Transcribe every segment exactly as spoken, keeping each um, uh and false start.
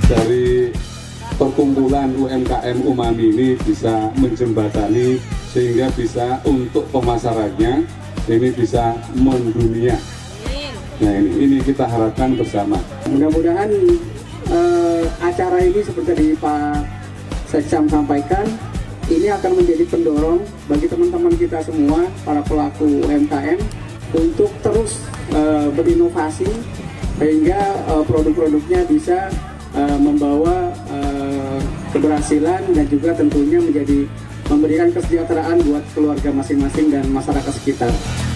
dari perkumpulan U M K M Umami ini bisa menjembatani sehingga bisa untuk pemasarannya ini bisa mendunia. Nah ini, ini kita harapkan bersama. Mudah-mudahan eh, acara ini seperti tadi Pak Sekcam sampaikan, ini akan menjadi pendorong bagi teman-teman kita semua, para pelaku U M K M, untuk terus uh, berinovasi sehingga uh, produk-produknya bisa uh, membawa uh, keberhasilan dan juga tentunya menjadi memberikan kesejahteraan buat keluarga masing-masing dan masyarakat sekitar.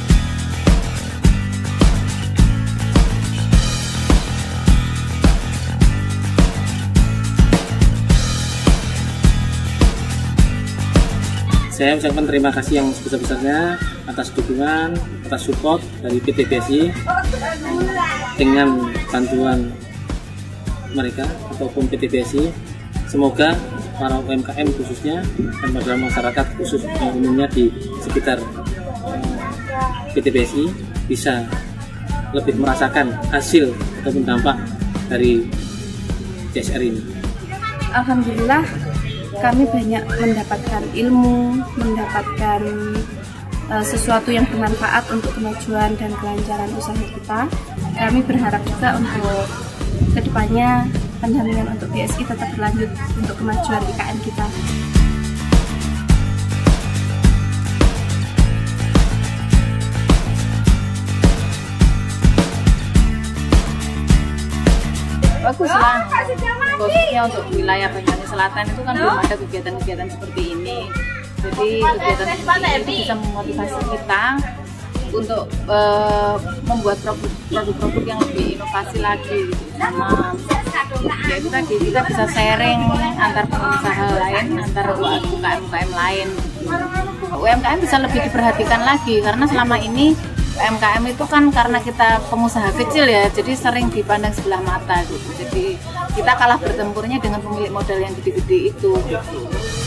Saya ucapkan terima kasih yang sebesar-besarnya atas dukungan, atas support dari P T B S I dengan bantuan mereka ataupun P T B S I. Semoga para U M K M khususnya dan pada masyarakat khusus umumnya di sekitar P T B S I bisa lebih merasakan hasil ataupun dampak dari C S R ini. Alhamdulillah kami banyak mendapatkan ilmu, mendapatkan uh, sesuatu yang bermanfaat untuk kemajuan dan kelancaran usaha kita. Kami berharap juga untuk kedepannya pendampingan untuk B S I tetap berlanjut untuk kemajuan I K M kita. Bagus lah, khususnya untuk wilayah Banyuwangi Selatan itu kan belum ada kegiatan-kegiatan seperti ini. Jadi kegiatan seperti ini bisa memotivasi kita untuk uh, membuat produk-produk yang lebih inovasi lagi, sama ya itu tadi kita bisa sharing antar pengusaha lain, antar U M K M U M K M lain. U M K M bisa lebih diperhatikan lagi karena selama ini U M K M itu kan karena kita pengusaha kecil ya, jadi sering dipandang sebelah mata gitu. Jadi kita kalah bertempurnya dengan pemilik modal yang gede-gede itu. Gitu.